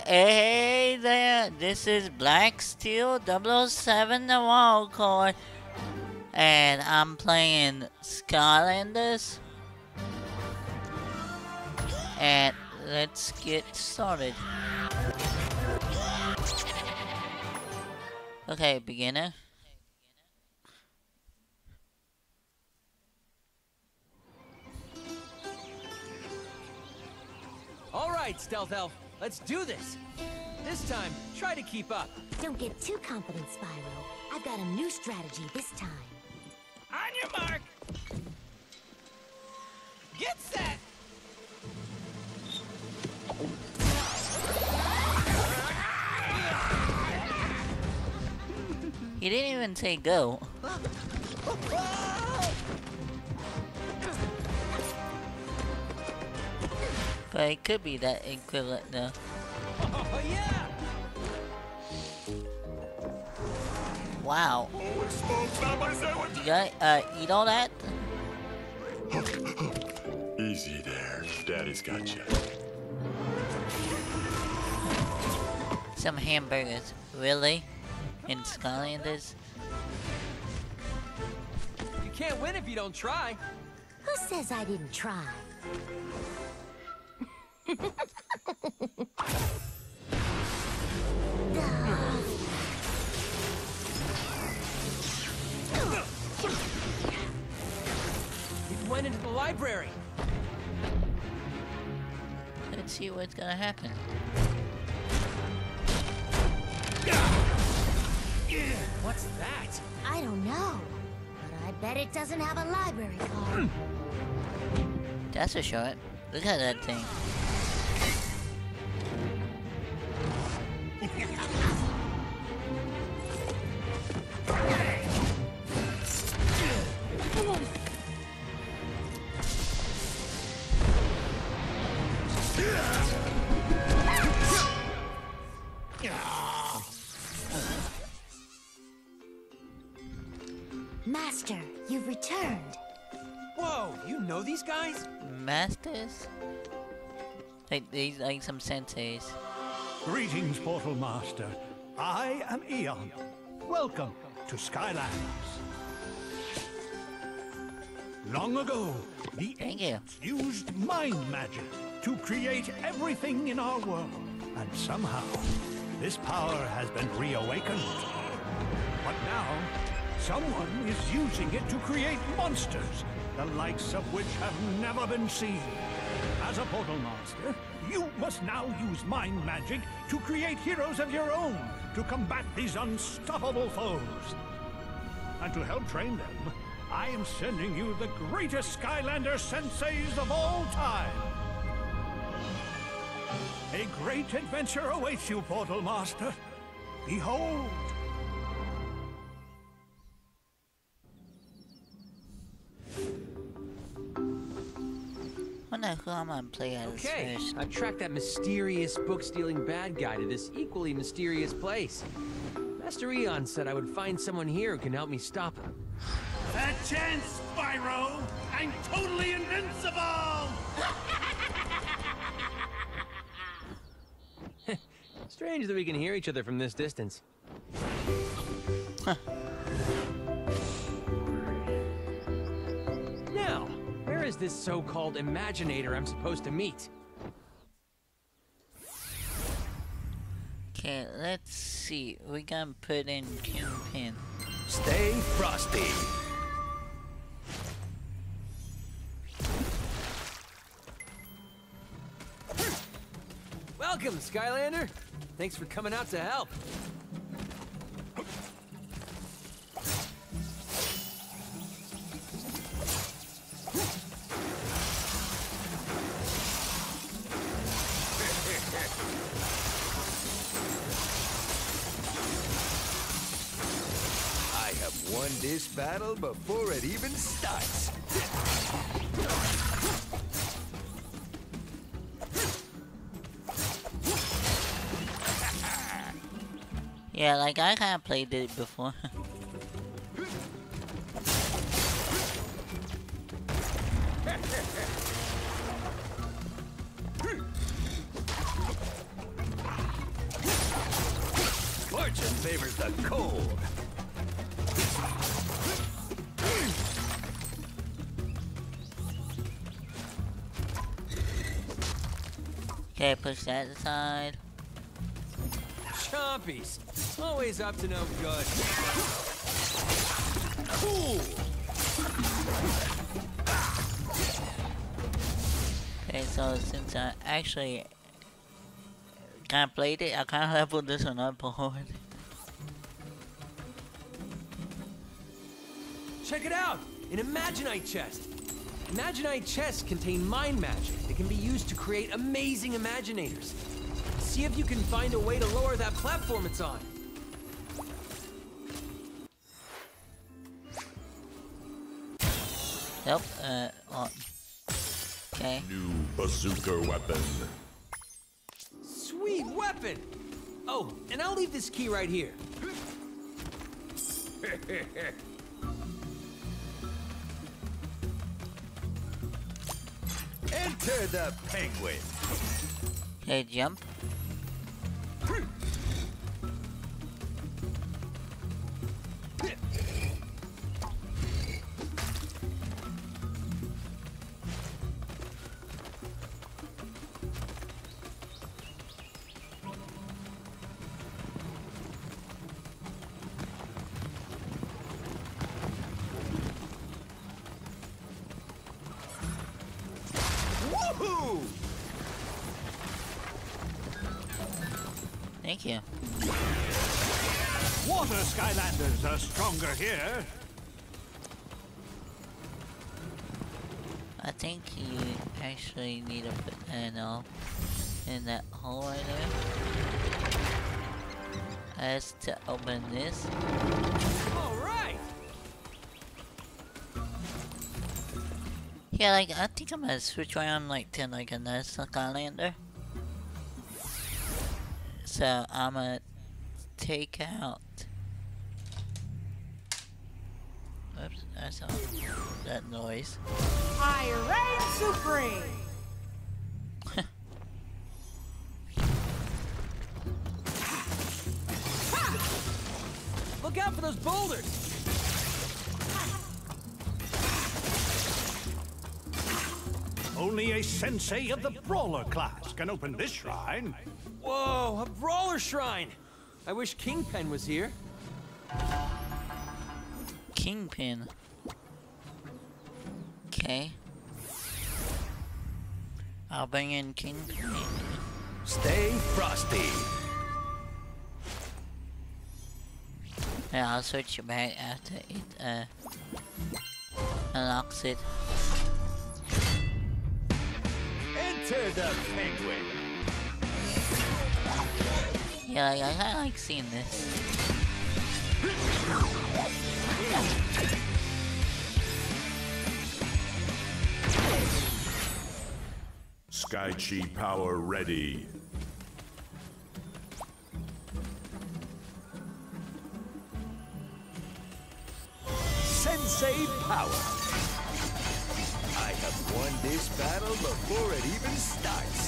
Hey there, this is Black Steel 007 the Wildcard, and I'm playing Skylanders. And let's get started. Okay, beginner. All right, Stealth Elf, let's do this. This time, try to keep up. Don't get too confident, Spyro. I've got a new strategy this time. On your mark. Get set. He didn't even say go. But it could be that equivalent though. Oh, yeah. Wow. You gotta eat all that? Easy there. Daddy's got you. Some hamburgers. Really? In Skylanders? You can't win if you don't try. Who says I didn't try? He went into the library. Let's see what's gonna happen. What's that? I don't know, but I bet it doesn't have a library card. That's a shot. Look at that thing. Master, you've returned. Whoa, you know these guys? Masters? Like these, like some senseis. Greetings, Portal Master. I am Eon. Welcome to Skylands. Long ago, the Thank you. ancients used mind magic to create everything in our world. And somehow, this power has been reawakened. But now, someone is using it to create monsters, the likes of which have never been seen. As a Portal Master, you must now use mind magic to create heroes of your own to combat these unstoppable foes. And to help train them, I am sending you the greatest Skylander senseis of all time. A great adventure awaits you, Portal Master. Behold! I wonder who I'm gonna play as Okay, first. I've tracked that mysterious book-stealing bad guy to this equally mysterious place. Master Eon said I would find someone here who can help me stop him. That chance, Spyro! I'm totally invincible! Strange that we can hear each other from this distance. Now, where is this so-called Imaginator I'm supposed to meet? Okay, let's see. We gonna put in Kingpin. Stay frosty. Welcome, Skylander! Thanks for coming out to help. I have won this battle before it even starts. Yeah, like I kinda played it before. favors the cold. Okay, push that aside. Chompies, always up to no good. Cool. Okay, so since I actually kind of played it, I kind of leveled this one up hard. Check it out! An Imaginite chest! Imaginite chests contain mind magic that can be used to create amazing Imaginators. See if you can find a way to lower that platform it's on. Yep, on. Okay. New bazooka weapon. Sweet weapon! Oh, and I'll leave this key right here. Enter the penguin. Okay, jump. Woohoo! Thank you. Water Skylanders are stronger here. I think you actually need to put an in that hole right there. As to open this. Alright! Yeah, like I think I'm gonna switch around like to like another Skylander. So I'm gonna take out. Oops, that's all that noise. I reign supreme! Look out for those boulders! Only a sensei of the Brawler class can open this shrine. Whoa, a brawler shrine! I wish Kingpin was here. Kingpin. Okay. I'll bring in Kingpin. Stay frosty. Yeah, I'll switch it back after it unlocks it. Enter the penguin. Yeah, like, I kinda like seeing this. Sky Chi power ready. Sensei power. I have won this battle before it even starts.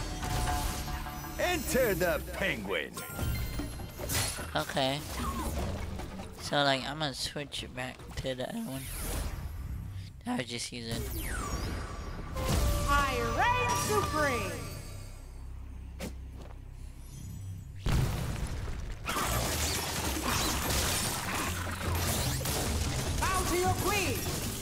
Enter the penguin. Okay. So like I'm gonna switch it back to the other one. I was just using. I reign supreme! Bow to your queen!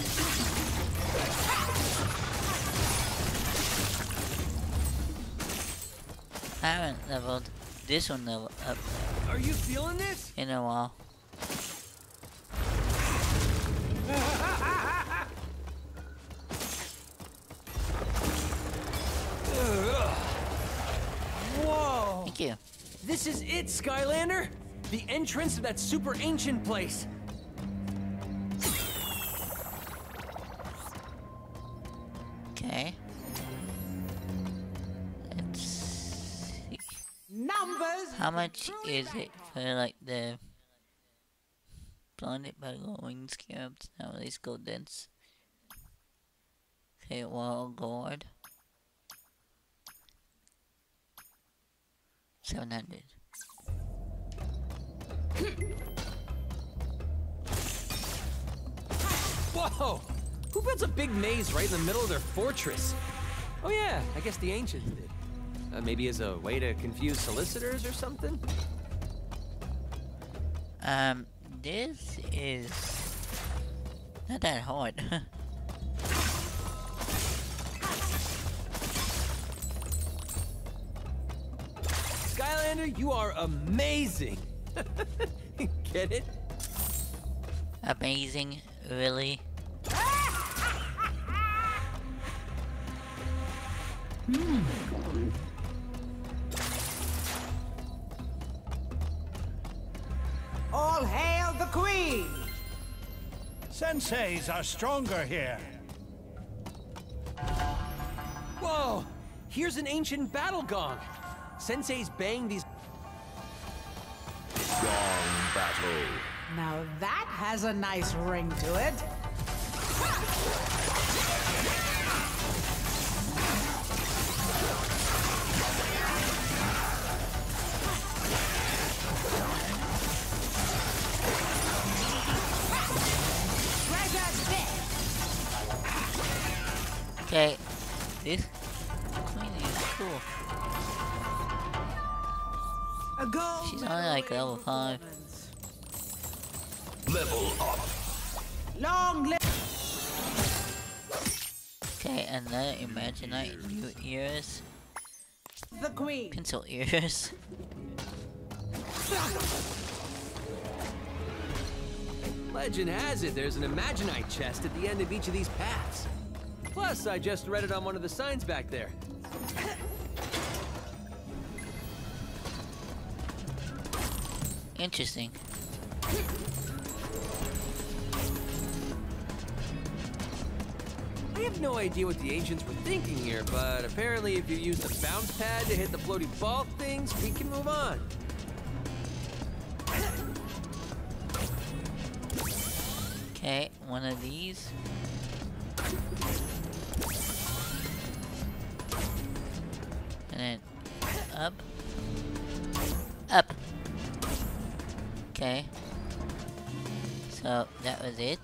I haven't leveled this one level up Are you feeling this? in a while. Whoa! Thank you. This is it, Skylander! The entrance to that super ancient place. Okay. Let's see. Numbers! How much is it for like the blinded by glowing scarabs? Now let's go dense. Okay, wall guard. 700. Whoa! Who built a big maze right in the middle of their fortress? Oh yeah, I guess the ancients did. Maybe as a way to confuse solicitors or something? This is not that hard. Skylander, you are amazing! Get it? Amazing, really? All hail the queen! Senseis are stronger here. Whoa! Here's an ancient battle gong. Sensei's bang these. Gong battle. Now that has a nice ring to it. Okay, this queen is cool. A gold She's only like level 5. Level up. Long live Okay, another Imaginite new ears. the queen. Pencil ears. Legend has it there's an Imaginite chest at the end of each of these paths. Plus, I just read it on one of the signs back there. Interesting. I have no idea what the ancients were thinking here, but apparently if you use the bounce pad to hit the floaty ball things, we can move on. Okay, one of these. And then up. Up. Okay. So that was it.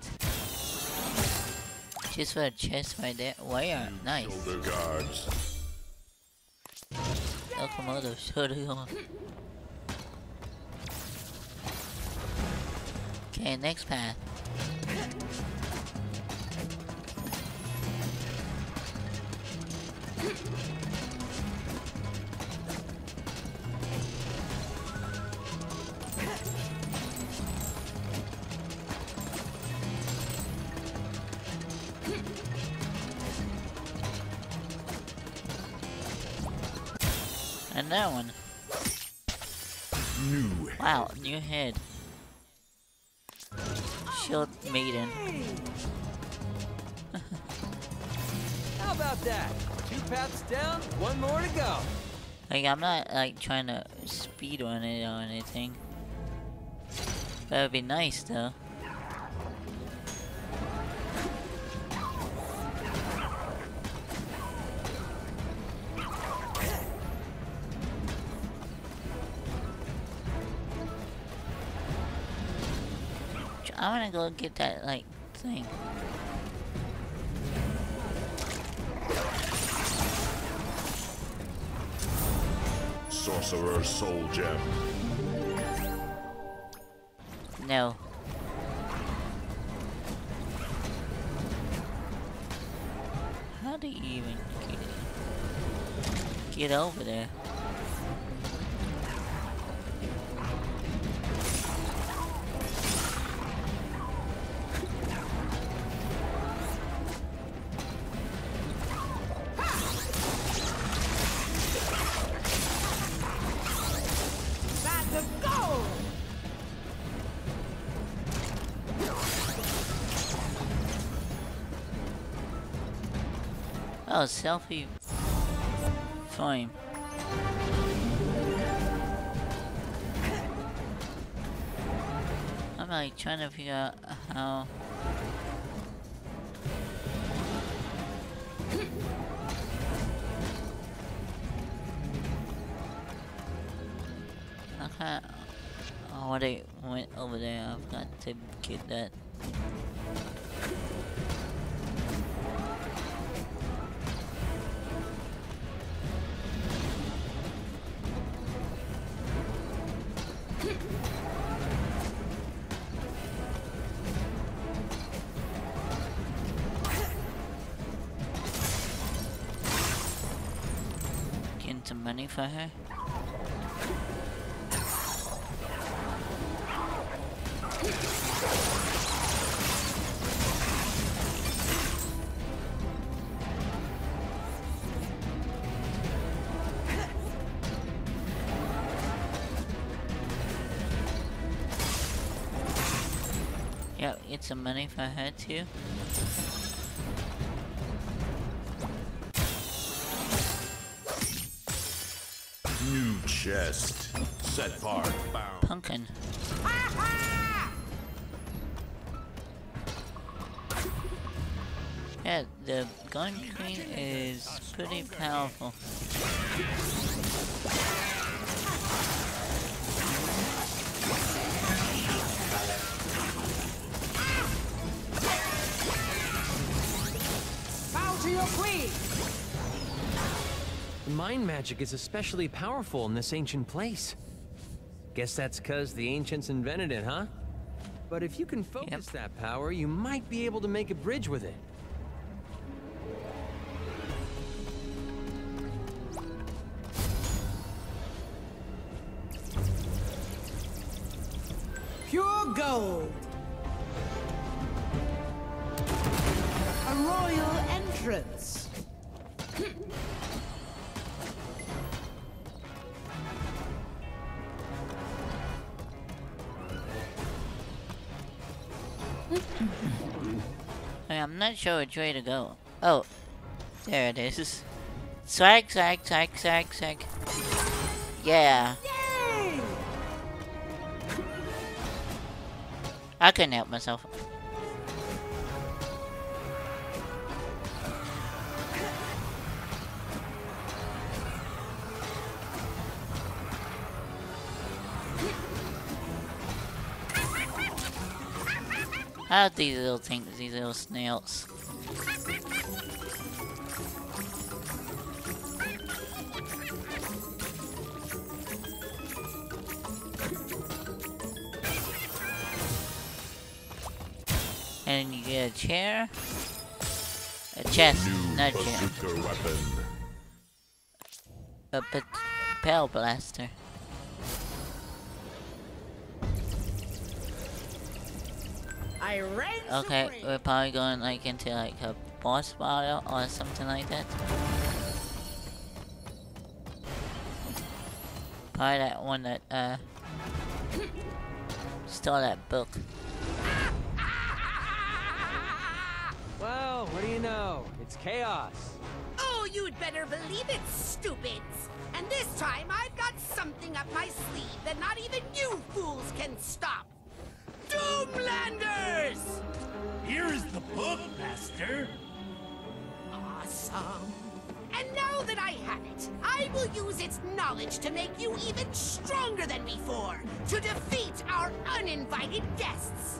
Just for a chest right there. Where? Nice. Shoulder guards. Locomotive Shoryuken. Okay, next path. And that one. New. Wow, new head. Shield Maiden. How about that? 2 paths down, 1 more to go. Like, I'm not like trying to speed run it or anything. That would be nice though. I wanna go get that like thing. Sorcerer Soul Gem. No. How do you even get over there? That's the goal! Oh, selfie frame. I'm like trying to figure out how. Okay. I already went over there. I've got to get that. Getting some money for her. Yep, get some money for her too. New chest. Set part found. Pumpkin. Yeah, the Gun Queen is pretty powerful. Bow to your queen! Mind magic is especially powerful in this ancient place. Guess that's 'cause the ancients invented it, huh? But if you can focus that power, you might be able to make a bridge with it. Pure gold. A royal entrance. Hey, I'm not sure which way to go. Oh, there it is. Swag, swag, swag, swag, swag. Yeah. Yay! I couldn't help myself. I love these little things, these little snails. And you get a chair, a chest, New not a chair, bazooka weapon. a Pale Blaster. I reign Okay, supreme. we're probably going like into like a boss battle or something like that. Probably that one that stole that book. Well, what do you know? It's chaos. Oh, you'd better believe it, stupids! And this time I've got something up my sleeve that not even you fools can stop! Doomlanders! Here is the book, Master. Awesome. And now that I have it, I will use its knowledge to make you even stronger than before, to defeat our uninvited guests.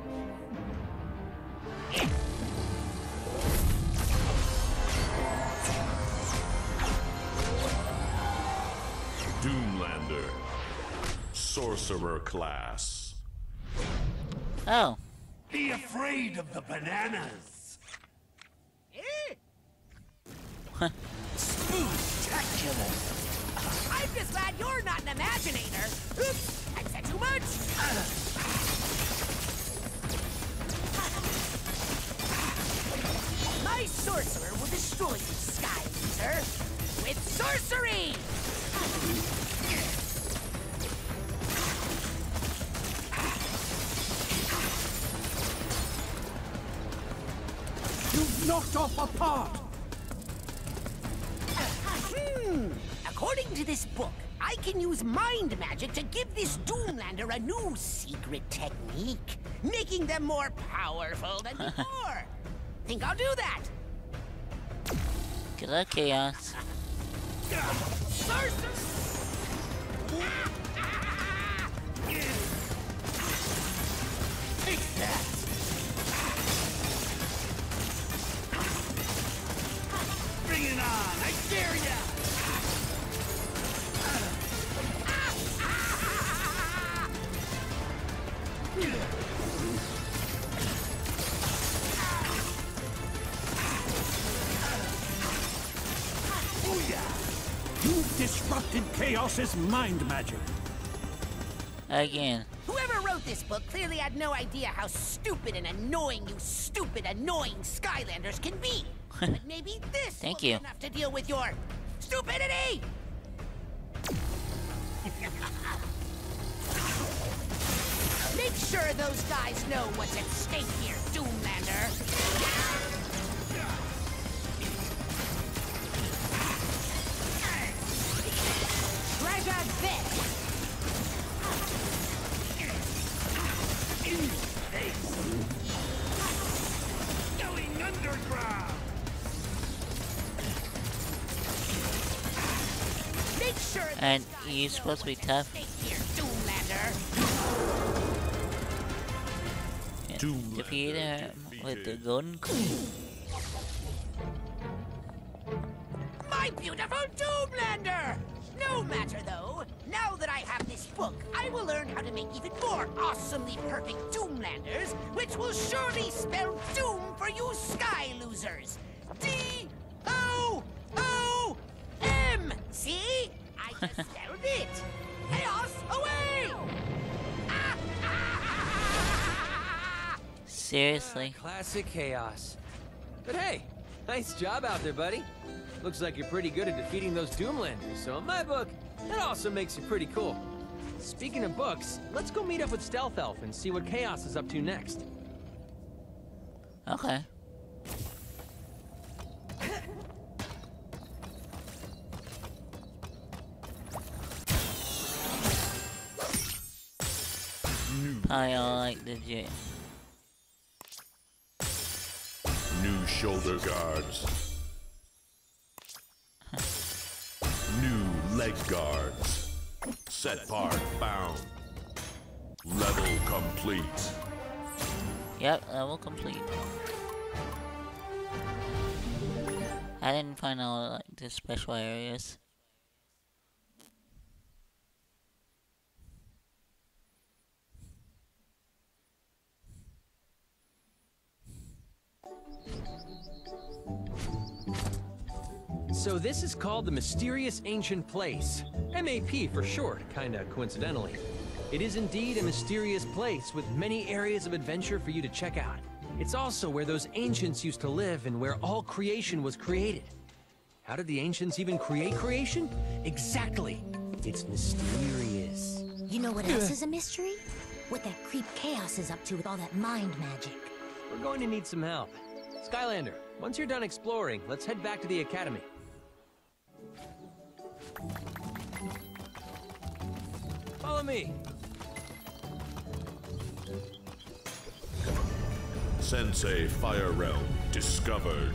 Doomlander. Sorcerer class. Oh, Be afraid of the bananas. Spectacular! I'm just glad you're not an imaginator. Oops, I said too much. My sorcerer will destroy you, Sky Eater, with sorcery. You've knocked off a part. According to this book, I can use mind magic to give this Doomlander a new secret technique, making them more powerful than before. Think I'll do that? good luck, Chaos. Sorcerer! corrupted Chaos's mind magic. Again. Whoever wrote this book clearly had no idea how stupid and annoying you stupid, annoying Skylanders can be. But maybe this Thank will you. be enough to deal with your stupidity! Make sure those guys know what's at stake here, Doomlander. Treasure this! Going underground! Make sure And those guys you're know supposed to be what's tough. at stake here, Doomlander. Doomlander Defeat her with the defeated. golden queen. My beautiful Doomlander! No matter though, now that I have this book, I will learn how to make even more awesomely perfect Doomlanders, which will surely spell doom for you Sky Losers. D-O-O-M! See? I just spelled it! Chaos away! Seriously. Classic chaos. But hey, nice job out there, buddy. Looks like you're pretty good at defeating those Doomlanders, so in my book, that also makes you pretty cool. Speaking of books, let's go meet up with Stealth Elf and see what Chaos is up to next. Okay. I like the jet. New shoulder guards. New leg guards. Set part found. Level complete. Yep, level complete. I didn't find all like the special areas. So this is called the Mysterious Ancient Place. MAP for short, kinda coincidentally. It is indeed a mysterious place with many areas of adventure for you to check out. It's also where those ancients used to live and where all creation was created. How did the ancients even create creation? Exactly. It's mysterious. You know what else is a mystery? What that creep Chaos is up to with all that mind magic. We're going to need some help. Skylander, once you're done exploring, let's head back to the academy. Follow me. Sensei Fire Realm discovered.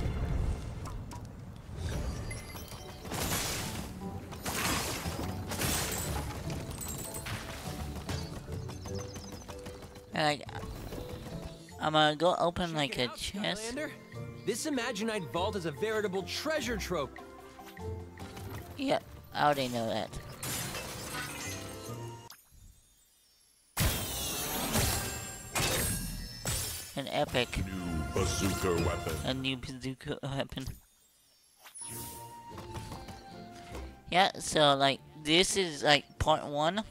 Like, I'm gonna go open like a Check it out, chest. Skylander. This Imaginite vault is a veritable treasure trove. Yep, I already know that. An epic, New bazooka weapon. a new bazooka weapon. Yeah, so like this is like part 1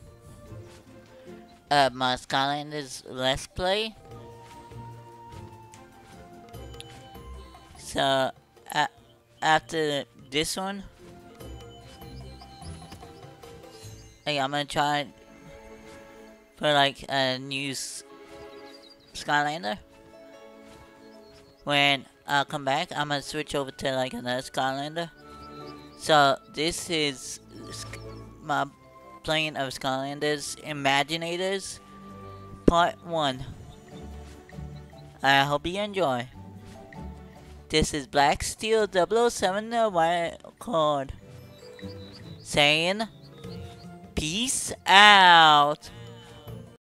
of my Skylanders Let's Play. So after this one, like, I'm gonna try for like a new Skylander. When I come back, I'm gonna switch over to like another Skylander. So this is my playing of Skylanders Imaginators Part 1. I hope you enjoy. This is Black Steel 007 the White Card saying peace out.